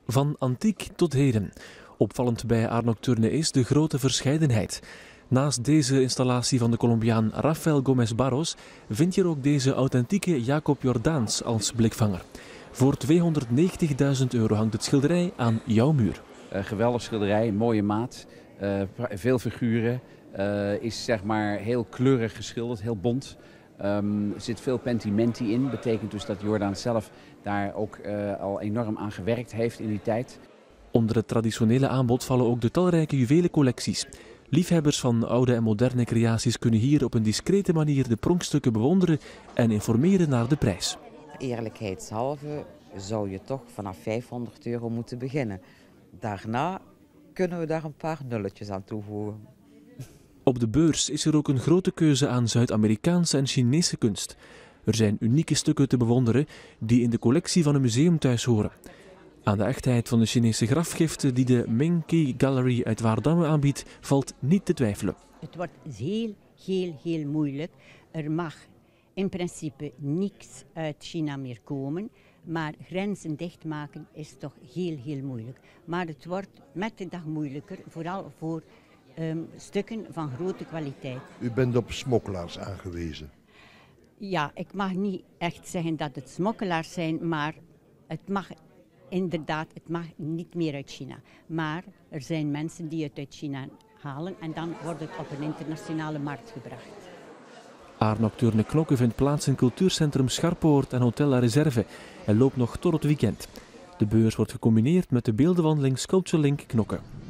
Van antiek tot heden. Opvallend bij Art Nocturne is de grote verscheidenheid. Naast deze installatie van de Colombiaan Rafael Gómez Barros vind je er ook deze authentieke Jacob Jordaens als blikvanger. Voor €290.000 hangt het schilderij aan jouw muur. Geweldig schilderij, mooie maat, veel figuren, is zeg maar heel kleurig geschilderd, heel bont. Er zit veel pentimenti in, betekent dus dat Jordaens zelf daar ook al enorm aan gewerkt heeft in die tijd. Onder het traditionele aanbod vallen ook de talrijke juwelencollecties. Liefhebbers van oude en moderne creaties kunnen hier op een discrete manier de pronkstukken bewonderen en informeren naar de prijs. Eerlijkheidshalve zou je toch vanaf €500 moeten beginnen. Daarna kunnen we daar een paar nulletjes aan toevoegen. Op de beurs is er ook een grote keuze aan Zuid-Amerikaanse en Chinese kunst. Er zijn unieke stukken te bewonderen die in de collectie van een museum thuis horen. Aan de echtheid van de Chinese grafgiften die de Meng-Ke Gallery uit Waardamme aanbiedt, valt niet te twijfelen. Het wordt heel moeilijk. Er mag in principe niks uit China meer komen, maar grenzen dichtmaken is toch heel moeilijk. Maar het wordt met de dag moeilijker, vooral voor stukken van grote kwaliteit. U bent op smokkelaars aangewezen. Ja, ik mag niet echt zeggen dat het smokkelaars zijn, maar het mag inderdaad, het mag niet meer uit China. Maar er zijn mensen die het uit China halen en dan wordt het op een internationale markt gebracht. Art Nocturne Knokke vindt plaats in cultuurcentrum Scharpoort en Hotel La Reserve en loopt nog tot het weekend. De beurs wordt gecombineerd met de beeldenwandeling Sculpture Link Knokke.